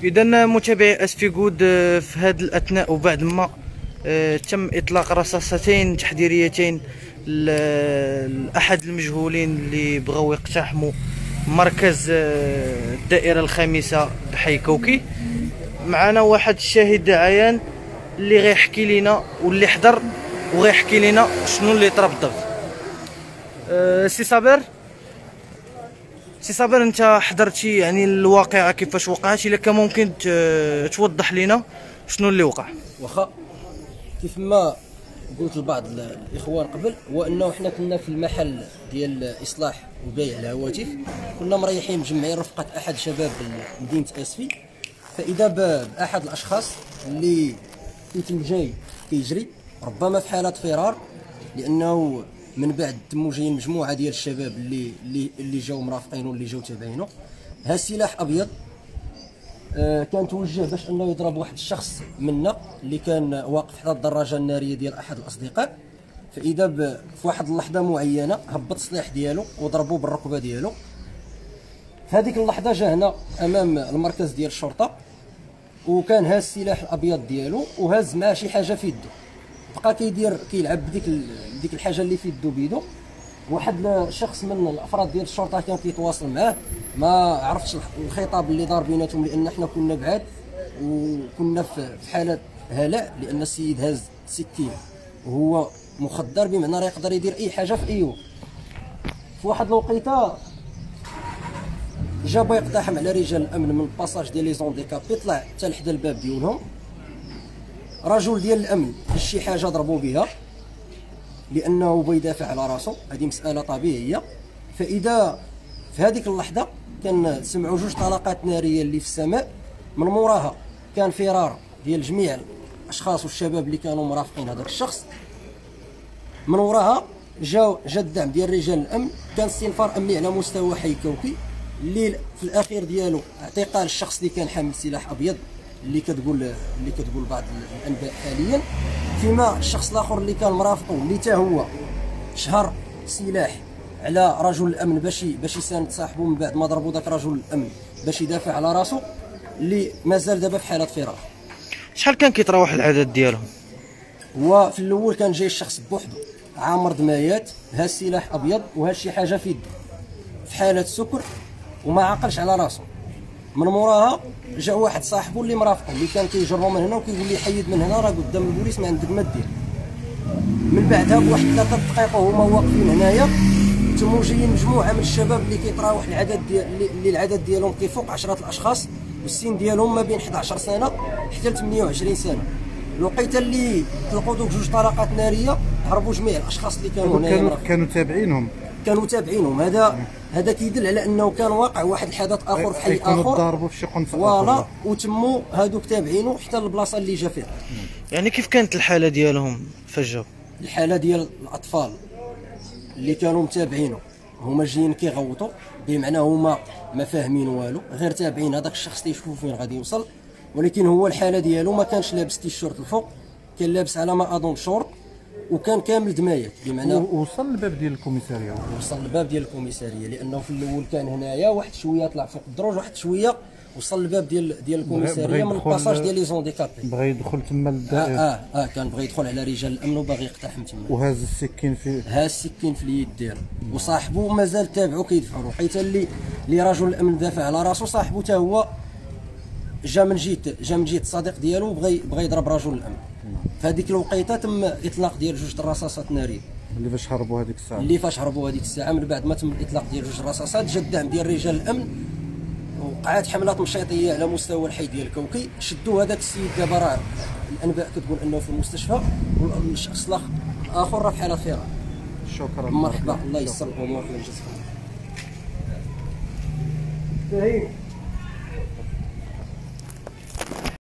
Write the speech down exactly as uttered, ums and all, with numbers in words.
اذا متابعي اسفي جود، في هذا الاثناء وبعد ما آه تم اطلاق رصاصتين تحذيريتين لاحد المجهولين اللي بغاو يقتحموا مركز آه الدائره الخامسه بحي كوكي. معنا واحد الشاهد عيان اللي غيحكي لنا واللي حضر وغيحكي لنا شنو اللي طرا بالضبط. أه سي صابر، سي صابر انت حضرتي يعني الواقعه كيفاش وقعت، الا كان ممكن توضح لنا شنو اللي وقع؟ واخا كيف ما قلت لبعض الاخوان قبل، هو انه حنا كنا في المحل ديال اصلاح وبيع الهواتف، كنا مريحين مجمعين رفقه احد شباب مدينه اسفي، فاذا باحد الاشخاص اللي كيتم جاي كيجري ربما في حاله فرار، لانه من بعد تمو جايين مجموعه ديال الشباب اللي اللي اللي جاو مرافقينه واللي جاو تابعينه. ها السلاح ابيض آه كان توجه باش انه يضرب واحد الشخص منا اللي كان واقف حدا الدراجه الناريه ديال احد الاصدقاء، فاذا في واحد اللحظه معينه هبط السلاح ديالو وضربوه بالركبه ديالو. في هذيك اللحظه جا هنا امام المركز ديال الشرطه، وكان هاز السلاح الابيض ديالو وهاز معاه شي حاجه في يدو، بقى كيدير كيلعب بديك ديك الحاجه اللي في يدو بيدو. واحد الشخص من الافراد ديال الشرطه كان كيتواصل معاه، ما عرفتش الخطاب اللي دار بيناتهم لان حنا كنا بعاد وكنا في حاله هلع، لان السيد هاز سكين وهو مخدر بمعنى راه يقدر يدير اي حاجه في اي وقت. في واحد الوقيته جا بغا يقتحم على رجال الامن من الباساج ديال لي زونديكابي، طلع حتى لحدا الباب ديالهم، رجل ديال الامن شي حاجه ضربوا بها لانه بغى يدافع على راسو، هذه مساله طبيعيه. فاذا في هذيك اللحظه كان سمعوا جوج طلقات ناريه اللي في السماء، من موراها كان فرار ديال جميع الاشخاص والشباب اللي كانوا مرافقين هذاك الشخص. من وراها جا جا الدعم ديال رجال الامن، كان استنفار امني على مستوى حي كوكي اللي في الاخير ديالو اعتقال الشخص اللي كان حامل سلاح ابيض اللي كتقول اللي كتقول بعض الانباء حاليا، فيما الشخص الاخر اللي كان مرافقه اللي حتى هو شهر سلاح على رجل الامن باش باش يساند صاحبه من بعد ما ضربوا ذاك رجل الامن باش يدافع على راسه، اللي مازال دابا في حاله فرار. شحال كان كيتراوح العدد ديالهم؟ هو في الاول كان جاي الشخص بوحده عامر دمايات، ها السلاح ابيض وها شي حاجه في يده، في حاله سكر وما عقلش على راسه. من موراها جا واحد صاحبه اللي مرافقه اللي كان كيجرو من هنا وكيقول لي حيد من هنا راه قدام البوليس ما عندك ما دير. من بعدها بواحد ثلاثه دقائق وهما واقفين هنايا تمو جايين مجموعه من الشباب اللي كيتراوح العدد ديال اللي العدد ديالهم كيفوق عشرة الاشخاص، والسن ديالهم ما بين احد عشر سنه حتى ل ثمانية وعشرين سنه. الوقيته اللي طلقوا دوك جوج طلقات ناريه هربوا جميع الاشخاص اللي كانوا هنايا. كانوا كانوا تابعينهم كانوا تابعينهم. هذا هذا كيدل على انه كان واقع واحد الحدث اخر في حي اخر، كانوا ضاربوا في شي قنص فوالا، وتموا هذوك تابعينه حتى للبلاصه اللي جا فيها. يعني كيف كانت الحاله ديالهم فاش جاو؟ الحاله ديال الاطفال اللي كانوا متابعينه هما جايين كيغوطوا، بمعنى هما ما فاهمين والو، غير تابعين هذاك الشخص تيشوفوا فين غادي يوصل. ولكن هو الحاله ديالو ما كانش لابس تيشيرت الفوق، كان لابس على ما اظن شورت وكان كامل دمايات، بمعنى وصل للباب ديال الكوميساريه. وصل للباب ديال الكوميساريه لانه في الاول كان هنايا، واحد شويه طلع فوق الدروج، واحد شويه وصل للباب ديال ديال الكوميساريه من الباساج ديال لي زونديكابي. بغى يدخل تما للدائره. اه اه, آه كان بغى يدخل على رجال الامن وباغي يقتحم تما، وهاز السكين في هاز السكين في اليد ديالو، وصاحبه مازال تابعو كيدفعوا، حيت اللي اللي رجل الامن دافع على راسو، صاحبه حتى هو جا من جهه جا من جهه الصديق ديالو وبغى بغى يضرب رجل الامن. في هذيك الوقيته تم اطلاق ديال جوج الرصاصات ناريه اللي فاش هربوا هذيك الساعه اللي فاش هربوا هذيك الساعه. من بعد ما تم الاطلاق ديال جوج الرصاصات جا الدعم ديال رجال الامن، وقعت حملات مشيطيه على مستوى الحي ديال كوكي، شدوا هذاك السيد دابا راه الانباء كتقول انه في المستشفى، والشخص الاخر راه في حاله فرار. شكرا. مرحبا، الله يسر الامور ويجزاك.